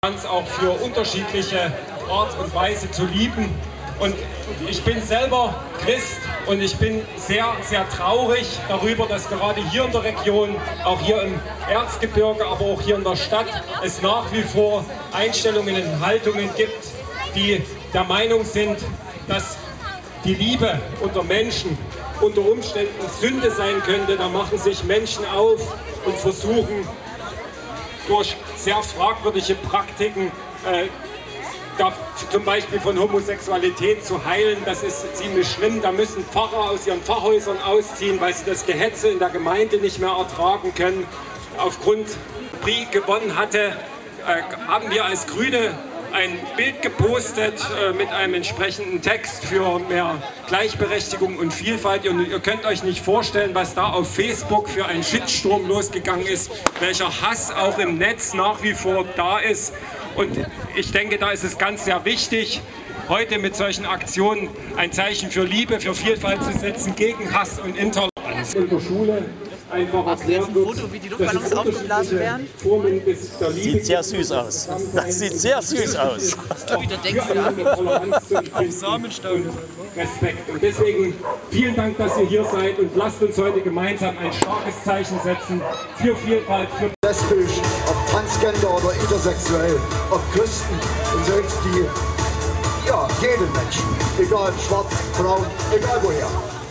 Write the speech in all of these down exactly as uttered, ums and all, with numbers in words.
Toleranz auch für unterschiedliche Art und Weise zu lieben. Und ich bin selber Christ und ich bin sehr, sehr traurig darüber, dass gerade hier in der Region, auch hier im Erzgebirge, aber auch hier in der Stadt, es nach wie vor Einstellungen und Haltungen gibt, die der Meinung sind, dass die Liebe unter Menschen unter Umständen Sünde sein könnte. Da machen sich Menschen auf und versuchen durch sehr fragwürdige Praktiken äh, da, zum Beispiel von Homosexualität zu heilen. Das ist ziemlich schlimm. Da müssen Pfarrer aus ihren Pfarrhäusern ausziehen, weil sie das Gehetze in der Gemeinde nicht mehr ertragen können. Aufgrund Prix gewonnen hatte, äh, haben wir als Grüne ein Bild gepostet äh, mit einem entsprechenden Text für mehr Gleichberechtigung und Vielfalt. Und ihr könnt euch nicht vorstellen, was da auf Facebook für ein Shitsturm losgegangen ist, welcher Hass auch im Netz nach wie vor da ist. Und ich denke, da ist es ganz sehr wichtig, heute mit solchen Aktionen ein Zeichen für Liebe, für Vielfalt zu setzen, gegen Hass und Intoleranz. In der Schule einfach erklärt wird, Foto, wie die Luftballons aufgeblasen werden. Sieht sehr süß aus. Das sieht sehr süß aus. Tobi, da denkst du da. Samenstauden. Respekt. Und deswegen vielen Dank, dass ihr hier seid und lasst uns heute gemeinsam ein starkes Zeichen setzen für Vielfalt, für lesbisch, ob transgender oder intersexuell, ob Christen und selbst die, ja, jeden Menschen, egal schwarz, braun, egal woher.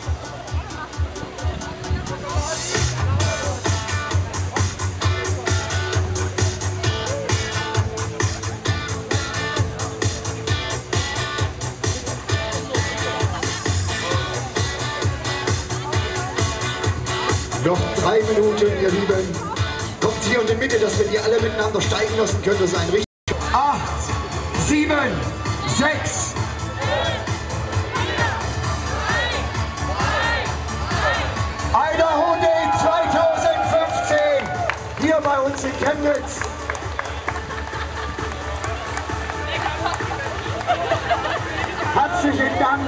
Noch drei Minuten, ihr Lieben. Kommt hier in die Mitte, dass wir die alle miteinander steigen lassen können. Das ist ein richtig. Acht, sieben, sechs. Idaho Day zweitausendfünfzehn. Hier bei uns in Chemnitz. Herzlichen Dank.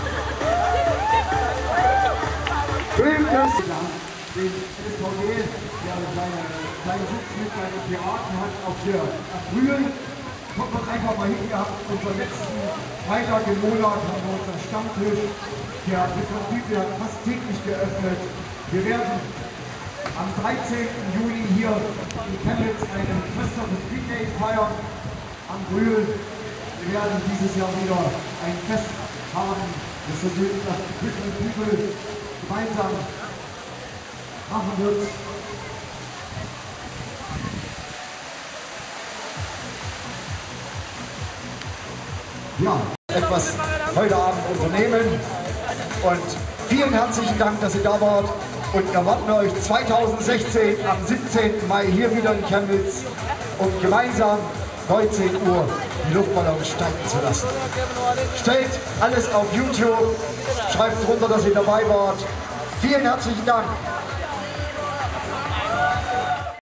Den S V G, der seine kleine Sitz mit seinen Piraten hat, auch hier erfrühen. Kommt man einfach mal hin gehabt. Unseren letzten Freitag im Monat haben wir unseren Stammtisch. Der Betrieb wird fast täglich geöffnet. Wir werden am dreizehnten Juni hier in Chemnitz einen Christopher Street Day feiern. Am Brühl. Wir werden dieses Jahr wieder ein Fest haben. Das ist das Christopher People gemeinsam machen wird. Ja, etwas heute Abend unternehmen und vielen herzlichen Dank, dass ihr da wart und wir erwarten euch zweitausendsechzehn am siebzehnten Mai hier wieder in Chemnitz, um gemeinsam neunzehn Uhr die Luftballons steigen zu lassen. Stellt alles auf YouTube, schreibt drunter, dass ihr dabei wart. Vielen herzlichen Dank.